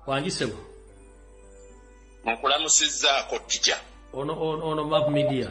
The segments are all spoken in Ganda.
Wanjisebo. Nkulamusizzaako tija. Ono Map Media.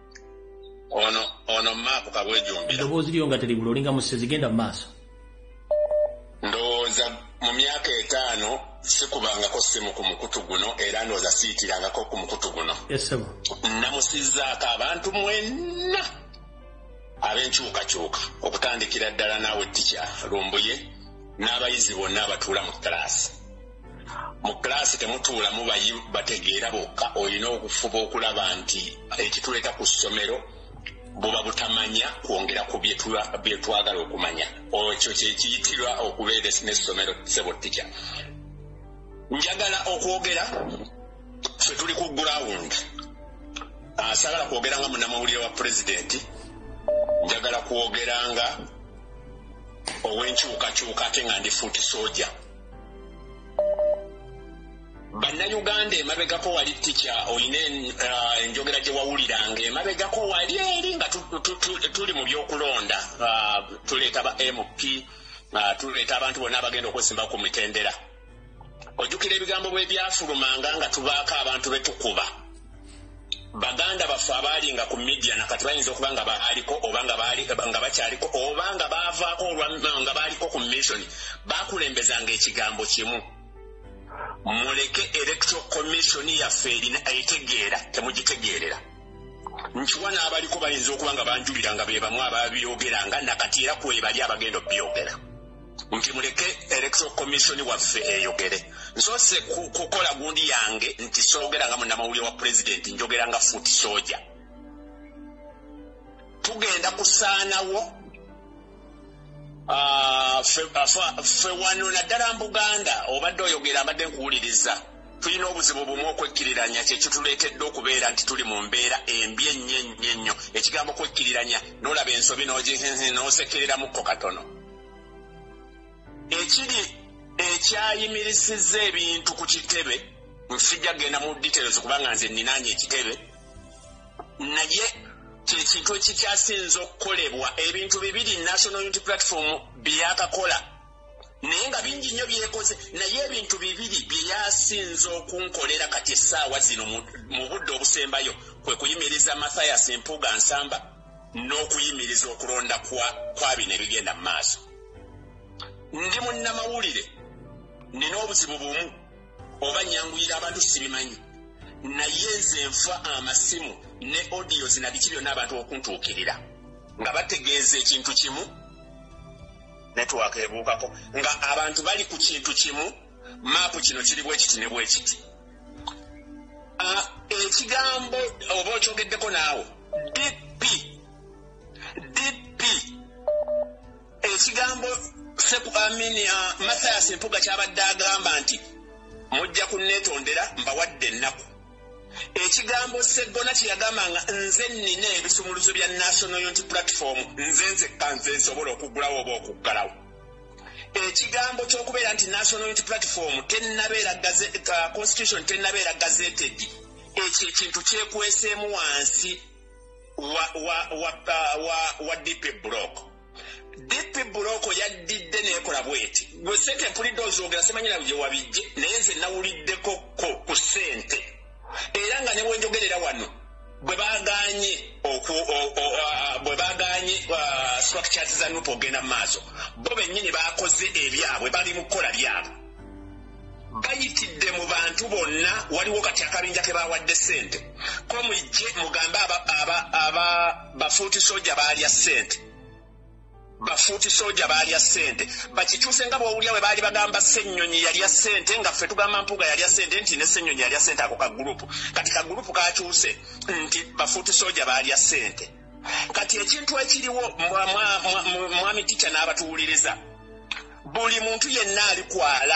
Ono Map Kabwejumbira. Eddoboozi lyo nga teribula olinga musezi genda mu maaso. Ndowooza mu myaka 5 sikubangako ssimu ku mukutu guno era ndowooza siyitirangako ku mukutu guno. Yesebo. Namusizzaako abantu mwenna ab'enkyukakyuka okutandikira ddala naawe ttica Lumbuye n'abayizi bonna abatuula mu kiraasi. Mu kiraasi temutuulamu bategeera bokka, olina okufuba okulaba nti ekituleeta ku ssomero buba butamanya kwongera ku bye twagala okumanya. Ekyo kye kiyitirwa okubeera n'essomero ssebo ttica. Njagala okwogera ffe tuli ku ground. Saagala kwogera nga munnamawulire wa pulezidenti. Njagala kwogeranga ow'enkyukakyuka ate nga ndi fuuti soja. Bannayuganda emabegako wali ttica olina enjogera gye wawuliranga emabegako wali eri nga tuli mu byokulonda. Tuleeta ba MP, tuleeta abantu bonna abagenda okwesimba ku mitendera. Ojjukira ebigambo bwe byafulumanga nga tubaako abantu betukuba. Baganda baffe abaalinga ku media nakati bayinza okuba nga baaliko oba nga bakyaliko oba nga baavaako nga baaliko ku mission baakulembezanga ekigambo kimu. Muleke electoral commission yaffe erina ayitegeera temugitegeerera. Nkiwa n'abaliko bayinza okuba nga banjulira nga be bamu ababyogeranga nakati era kwebali abagenda obyogera. Nti muleke electoral commission waffe eyogere. Nsoose kukola gundi yange nti soogera nga munnamawulire wa pulezidenti njogera nga fuuti soja. Tugenda kusaanawo ffe wano naddala Buganda obadde oyogera abadde nkuwuliriza. Tulina obuzibu bumu okwekkiriranya kyekituleetedde okubeera nti tuli mu mbeera embi ennyo. Ekigambo kwekkiriranya n'olaba ensobi n'osekereramuko katono. Ekiri ekyayimirisizza ebintu ku kitebe nsijja genda mu details kubanga nze ninaanye ekitebe naye kyekintu ekikyasinza okukolebwa ebintu bibiri National Unity Platform byakakola naye nga bingi nnyo byekoze naye ebintu bibiri byasinza okunkolera kati essaawa zino mu budde obusembayo kwe kuyimiriza Mathias Mpuuga Nsamba n'okuyimiriza okulonda kwa bino ebigenda mu maaso. Ndi munnamawulire nina obuzibu bumu oba nyanguyira abantu sibimanyi naye nze nfa amasimu ne audios na biki byonna abantu okuntuukirira nga bategeeza ekintu kimu network ebuukako nga abantu bali ku kintu kimu maapu kino kiri bwe kiti ne bwe kiti. Ekigambo oba okyogeddeko naawe DP ekigambo Mathias Mpuuga kyabadde agamba nti mujja kunneetondera mbawadde ennaku. Ekigambo Sseggona kye yagambanga nze nnina ebisumuluzo bya National Unity Platform nze nsobola okuggulawo oba okuggalawo. Ekigambo ky'okubeera nti National Unity Platform constitution tennabeera gazetted ekyo ekintu kyekweseemu wansi wa DP Block. DP Block yaddidde n'ekola bweti. Gwe ssente mpulidde ozoogera simanyira gye wabijje naye nze nawuliddeko ku ssente. Era nga ne bwenjogerera wano bwe baaganye structures za NUP ogenda mu maaso bo bennyini baakoze ebyabwe bali mu kukola byabwe. Bayitidde mu bantu bonna waliwo kati akabinja ke baawadde ssente ko mujje mugambe bafuuti soja baalya ssente. Bafuuti soja baalya ssente bakikyuse nga bw'owulya bwe baali bagamba Ssennyonyi yalya ssente nga ffe tugamba Mpuuga yalya ssente nti ne Ssennyonyi yalya ssente ako kagurupu kati kagurupu kakyuse nti bafuuti soja baalya ssente. Kati ekintu ekiriwo mwami ttica n'abatuwuliriza buli muntu yenna ali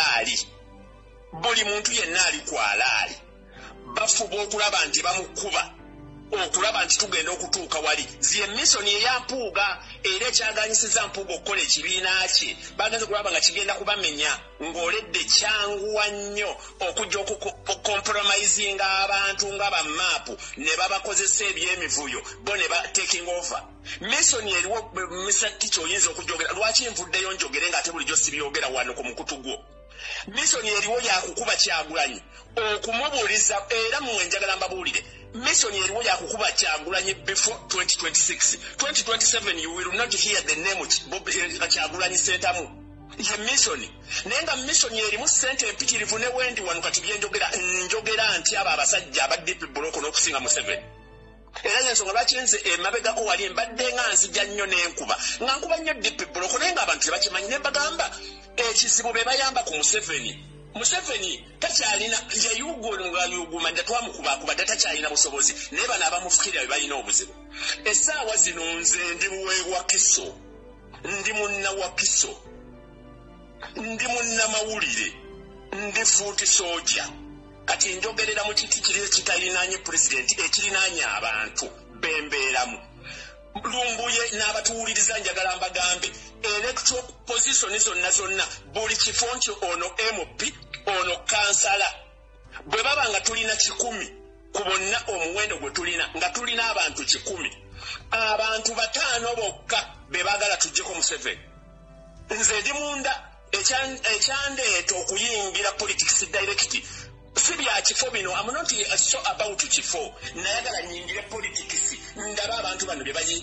kwalaali bafuba okulaba nti bamukuba okulaba nti tugenda okutuuka wali zi mission eya Mpuuga era ekyaganyisiza Mpuuga okukola ekibiina kye bagenze kulaba nga kigenda kubamenya ng'oledde kyanguwa nnyo okujja okukompromisinga abantu nga bamaapu ne babakozesa ebyemivuyo bo ne ba taking over. Mission eriwo Mr. Ttica oyinza okujogera lwaki nvuddeyo njogere ng'ate bulijjo sibyogera wano ku mukutu gwo Mission eriwo yakukuba Kyagulanyi okumubuuliza era mwe njagala mbabuulire mission eriwo yakukuba Kyagulanyi before 2026 2027 you will not hear the name Kyagulanyi Sentamu ye mission nenga mission erimu sente empitirivu ne wendi wanu kati njogera nti aba abasajja aba deep block n'okusinga mu 7 era nsonga lwaki nze emabegako wali mbadde nga nzija nnyo n'enkuba nga nkuba nnyo deep block nenga abantu tebakimanyi ne bagamba ekizibu be bayamba ku Museveni takyalina yayugulunga yuguma ndatwamukubakuba takyalina busobozi naye bano abamufukirira be balina obuzibu essaawa zino nze ndi muweerwa Kiso ndi munna wa Kiso ndi munnamawulire ndi fuuti soja kati njogerera mu kiti kiri kitalinaanye pulezidenti ekirinaanye abantu bembeeramu lumbuye n'abatuwuliriza njagala mbagambe electoral position zonna buli kifo nti ono MP ono kansala bwe baba nga tulina 10 ku bonna omuwendo gwe tulina nga tulina abantu 10 abantu 5 bokka be baagala tujjeko mu 7 nze ndi munda ekyandeeta okuyingira politics direct si bya kifo bino I'm not so about kifo nayagala nyingire politics ndaba abantu bano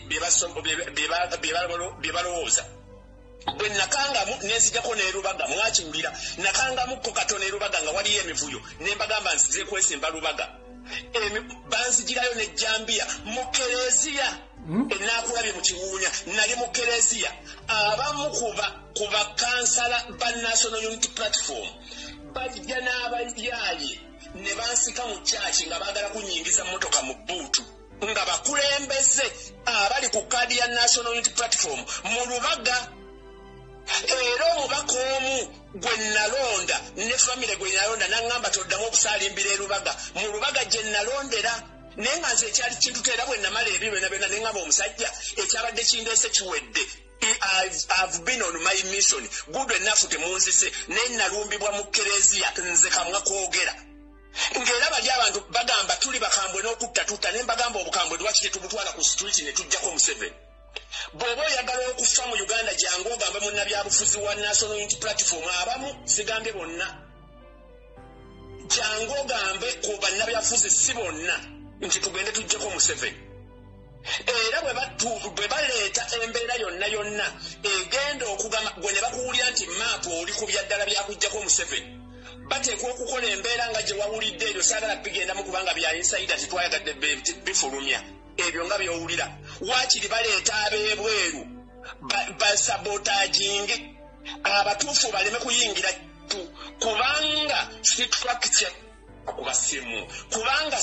bye balowooza bwe nakangamu nezijako n'erubaga mwakimbira nakangamu ko katone erubaga nga waliyo emivuyo ne mbagamba nzize kwesimba lubaga banzigirayo n'ejjambiya mu Kereziya enakulabye mu Kiwunya nali mu Kereziya abamu kuba kansala ba National Unity Platform bajja n'abayaaye ne bansika mu kyaki nga baagala kunyingiza mmotoka mu buutu nga bakulembeze abali ku kaadi ya National Unity Platform mu lubaga era omubaka omu gwe nalonda ne famire gwe nalonda n'aŋŋamba toddamu okusalimbira erubaga mu lubaga gye nalondera naye nga nze ekyali kintuteera bwe namala ebyo byonna byonna ne ŋŋamba omusajja ekyabadde kindeese kiwedde I've been on my mission good enough temunzise naye nalumbibwa mu Kereziya nze kamwa koogera ng'era bali abantu bagamba tuli bakambwe n'okutta tutta ne mbagamba obukambwe lwaki tetubutwala ku street ne tujjako mu 7 bw'oba oyagala okufa mu Uganda jangu ogambe munnabyabufuzi wa National Unity Platform abamu sigambye bonna jangu ogambe ku bannabyabufuzi si bonna nti tugende tujjeko mu 7 era bwe baleeta embeera yonna egenda okugamba gwe ne bakuwulira nti maapu oli ku byaddala byakujjako mu 7 bateekwa okukola embeera nga gye wawulidde ebyo saagala bigendamu kubanga bya insider titwayagadde bifulumya ebyo nga byowulira waakiri baleeta abeebweru basabotaginge abatuufu baleme kuyingira kubanga situlakitya kubasimu kubanga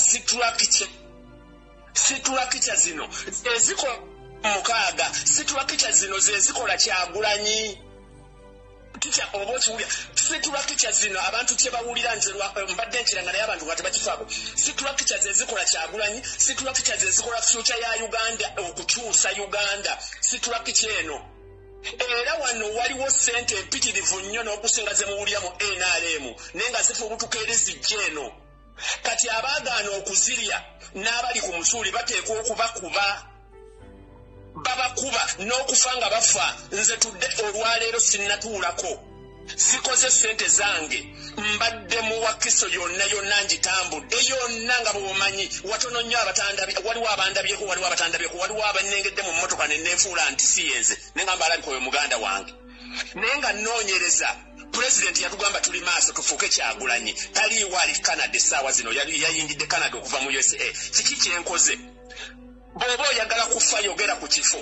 situlakitya zino ezikola mukaaga situlakitya zino zezikola Kyagulanyi ticha obo kiwulira situlakitya zino abantu kye bawulira nze mbadde nkiranga naye abantu nga tebakifaako situlakitya zezikola Kyagulanyi situlakitya zezikola future ya Uganda okukyusa Uganda situlakitya eno era wano waliwo sente empitirivu nnyo n'okusinga ze muwulira mu NRM naye nga zifa obutukeerezi eno kati abaagaana okuzirya n'abali ku musuuli bateekwa okubakuba babakuba n'okufa nga bafa nze tudde olwaleero sinnatuulako sikoze sente zange mbadde mu Wakiso yonna ngitambudde yonna nga bw'omanyi watono nnyo waliwo abandabyeko waliwo abatandabyeko waliwo abannengedde mu mmotoka ne neefuula nti si yenze ne ngamba alabika oyo muganda wange naye nga nnoonyereza pulezidenti yatugamba tuli maaso tufuuke Kyagulanyi taliiwo ali Canada essaawa zino yayingidde Canada okuva mu USA kiki kyenkoze bw'oba oyagala kufa yogera ku kifo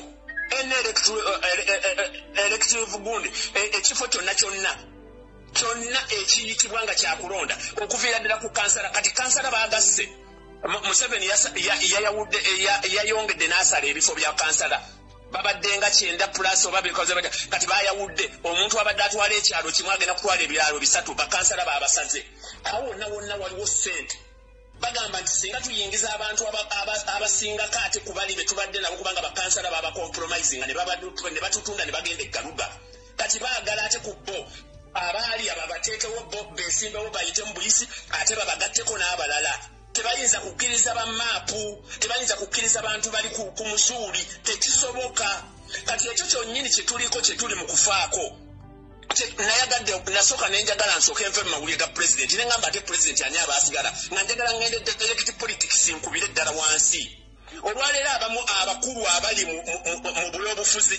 elective gundi ekifo kyonna ekiyitibwa nga kyakulonda okuviira ddala ku kansala kati kansala baagasse Museveni yayongedde n'asala ebifo bya kansala babadde nga 9 plus oba bikoze kati bayawudde omuntu abadde atwala ekyalo kimu agenda kutwala ebyalo 3 bakansala babasaze awo wonna waliwo sente bagamba nti singa tuyingiza abantu abasingako ate kubali be tubadde nabo kubanga bakansala baba compromising ne batutunda ne bagenda eggaluga kati baagala ate ku bo abaali ababateekewo bo beesimbewo bayite mu buyisi ate babagatteko n'abalala tebayinza kukkiriza bamaapu tebayinza kukkiriza bantu bali ku musuuli tekisoboka kati ekyo kyonnyini kyetuliko kyetuli mu kufaako nayagadde nasooka nenjagala nsooke nve mu mawulire ga pulezidenti ne ngamba ate pulezidenti ani abaasigala nga njagala ngende direct politics nkubire ddala wansi olwaleero abamu abakulu abali mu buloobufuzi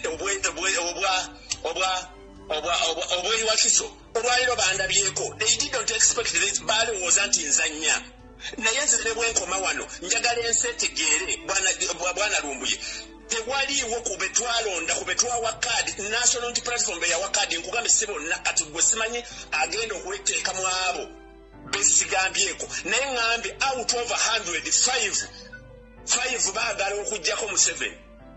obweyiwakiso olwaleero bandabyeko they didn't expect this balowooza nti nzanya naye nze ne bwenkoma wano njagala ensi etegeere bwana Lumbuye tewaliiwo ku betwalonda ku betwawa kaadi national unity platform beyawa kaadi nkugambe si bonna kati gwe simanyi agenda okuweteeka mu abo besigambyeko naye ŋŋambye out of 100 5 baagala okuggyako mu 7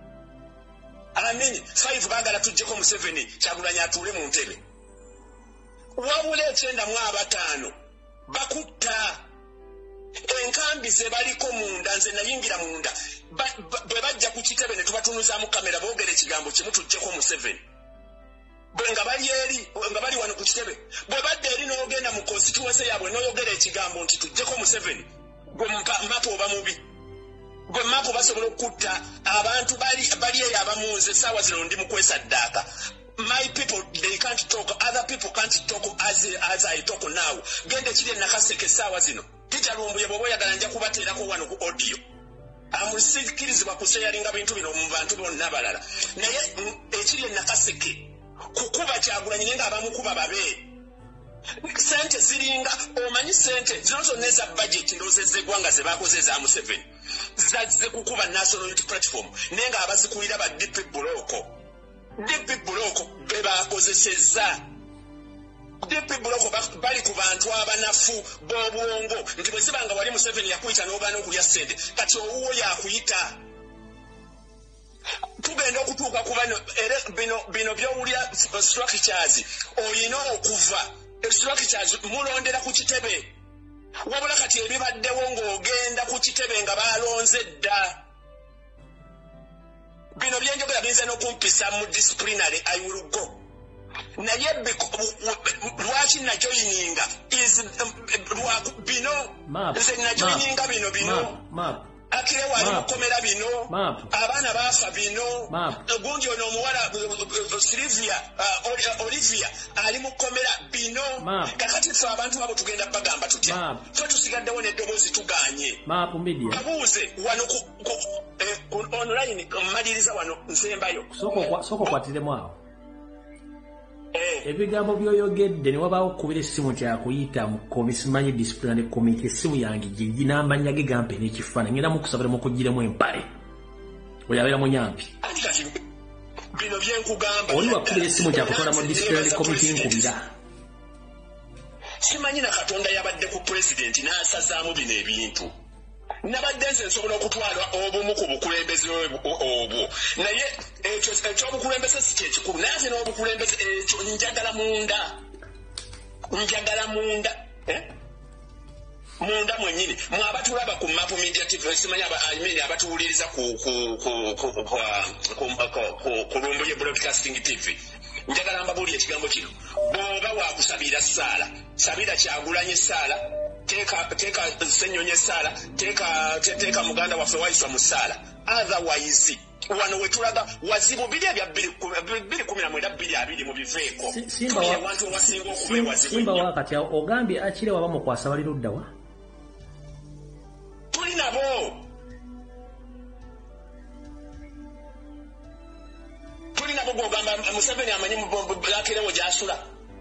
5 baagala tuggyeko mu 7 Kyagulanyi atuule mu ntebe wabula 95 bakutta enkambi ze baliko munda nze nayingira munda bwe bajja ku kitebe ne tubatunuzaamu kamera boogera ekigambo kimu tuggyeko mu 7 bwe nga bali wano ku kitebe bwe badde eri n'ogenda mu constituency yaabwe n'oyogera ekigambo nti tuggyeko mu 7 gwe mapu oba mubi gwe mapu basobola okutta abantu bali eyo abamunze essaawa zino ndi mu kwesaddaaka my people they can't talk other people can't talk as I talk now genda ekiri enakaseke essaawa zino Tija Lumbuye bw'oba oyagala nja kubateerako wano ku audio amusikirizibwa kuseyalinga bintu bino mu bantu bonna abalala naye ekiri enakaseke kukuba Kyagulanyi naye nga abamukuba babe sente ziringa omanyi sente zino zonna eza budget ndowooza eggwanga ze baakoze eza mu 7 zazze kukuba national unity platform naye nga abazikulira ba DP Buloko be baakozesezza DP Buloko bali ku bantu abanafu b'obwongo nti bwe zibanga wali mu 7 yakuyita n'ogaana okulya ssente kati owuwo yakuyita tugenda okutuuka ku bino by'owulya structures oyina okuva structures mulondera ku kitebe wabula kati ebibaddewo ng'ogenda ku kitebe nga balonze dda bino byenjogera biyinza n'okumpisa mu disciplinary I will go naye lwaki najoyininga bino nze najoyininga bino akire wali mukomera bino abaana baafa bino gundi ono omuwala Olivia ali mukomera bino kakati ffe abantu abo tugenda bagamba tutya ffe tusigaddewo n'eddoboozi tuganye babuuze wano online mmaliriza wano nsembayo sooka okwatiremu awo ebigambo byoyogedde ne wabaawo okukubira essimu nti akuyita mu komisimanyi disciplinary committee essimu yange gye n'amannya ge gampe n'ekifaananyi ngenda mukusabira mukugiremu empale oyabeera munyampi bino byenkugamba oli wakubira essimu nti akutwala mu disciplinary committee nkubira simanyi na Katonda yabadde ku pulezidenti n'asazaamu bino ebintu nabadde nze nsobola okutwala obumu ku bukulembeze obwo naye ekyobukulembeze si kyekikulu naye ate n'obukulembeze ekyo njagala munda mwennyini mwabatulaba ku Mapu Media TV simanyi abatuwuliriza ku Lumbuye Broadcasting TV njagala mbabuulira ekigambo kino bw'oba wakusabira ssaala sabira Kyagulanyi ssaala teeka Ssenyonyi ssaala teeka muganda waffe Waiswa mu ssaala otherwise wano wetulaga wazibu biri ebya 2019 mu biveeko abantu wasinga okuba wazibu simba wakati ogambye akire waba mukwasa bali ludda wa tuli nabo gwogamba Museveni amanyi Blakirewo gy'asula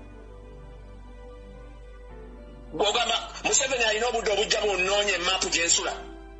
gwogamba Museveni alina obudde obujja bwonnoonye emapu gy'ensula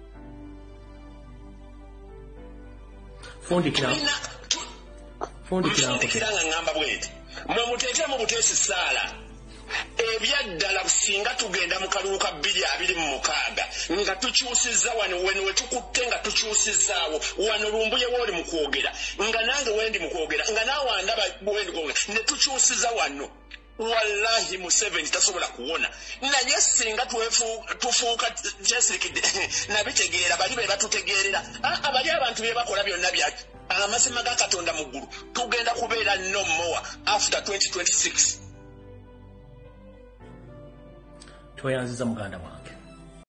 fundikira nga ngamba bweti mwe muteeke mu buteesi ssaala ebyaddala singa tugenda mu kalulu ka 2026 nga tukyusizza wano we tukutte nga tukyusizzaawo wano Lumbuye wooli mu kwogera nga nange wendi mu kwogera nga naawe andaba wendi kwogera ne tukyusizza wano wallahi Museveni tasobola kuwona naye singa tufuuka kyesirikidde nabitegeera bali be batutegeerera abali abantu bye bakola byonna byaki amazima ga Katonda mu ggulu tugenda kubeera no more after 2026 tweyanziza muganda wange